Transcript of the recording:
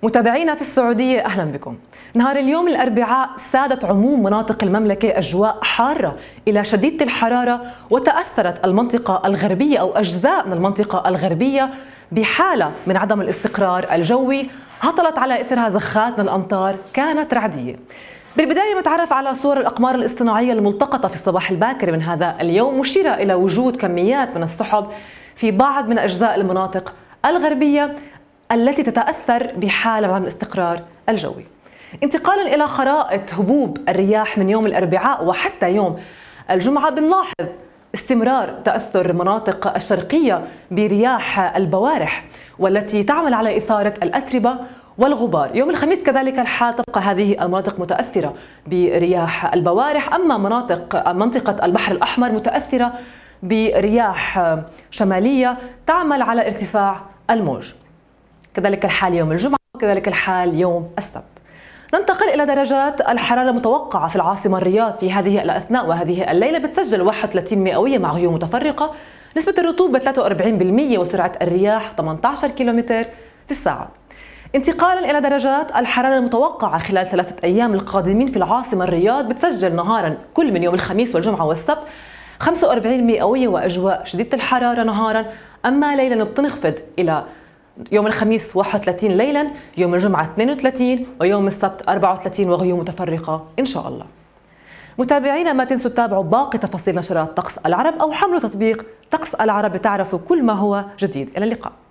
متابعينا في السعودية أهلا بكم. نهار اليوم الأربعاء سادت عموم مناطق المملكة أجواء حارة إلى شديدة الحرارة، وتأثرت المنطقة الغربية أو أجزاء من المنطقة الغربية بحالة من عدم الاستقرار الجوي هطلت على إثرها زخات من الأمطار كانت رعدية. بالبداية نتعرف على صور الأقمار الاصطناعية الملتقطة في الصباح الباكر من هذا اليوم، مشيرة إلى وجود كميات من السحب في بعض من أجزاء المناطق الغربية التي تتأثر بحالة من الاستقرار الجوي. انتقالا إلى خرائط هبوب الرياح من يوم الأربعاء وحتى يوم الجمعة، بنلاحظ استمرار تأثر المناطق الشرقية برياح البوارح والتي تعمل على إثارة الأتربة والغبار. يوم الخميس كذلك الحال، تبقى هذه المناطق متأثرة برياح البوارح، أما منطقة البحر الأحمر متأثرة برياح شمالية تعمل على ارتفاع الموج. كذلك الحال يوم الجمعة وكذلك الحال يوم السبت. ننتقل إلى درجات الحرارة المتوقعة في العاصمة الرياض في هذه الأثناء وهذه الليلة. بتسجل 31 مئوية مع غيوم متفرقة، نسبة الرطوبة 43%، وسرعة الرياح 18 كيلومتر في الساعة. انتقالا إلى درجات الحرارة المتوقعة خلال 3 أيام القادمين في العاصمة الرياض، بتسجل نهارا كل من يوم الخميس والجمعة والسبت 45 مئوية وأجواء شديدة الحرارة نهارا، أما ليلا بتنخفض إلى يوم الخميس 31 ليلا، يوم الجمعة 32، ويوم السبت 34 وغيوم متفرقة إن شاء الله. متابعينا ما تنسوا تتابعوا باقي تفاصيل نشرات طقس العرب أو حملوا تطبيق طقس العرب لتعرفوا كل ما هو جديد. إلى اللقاء.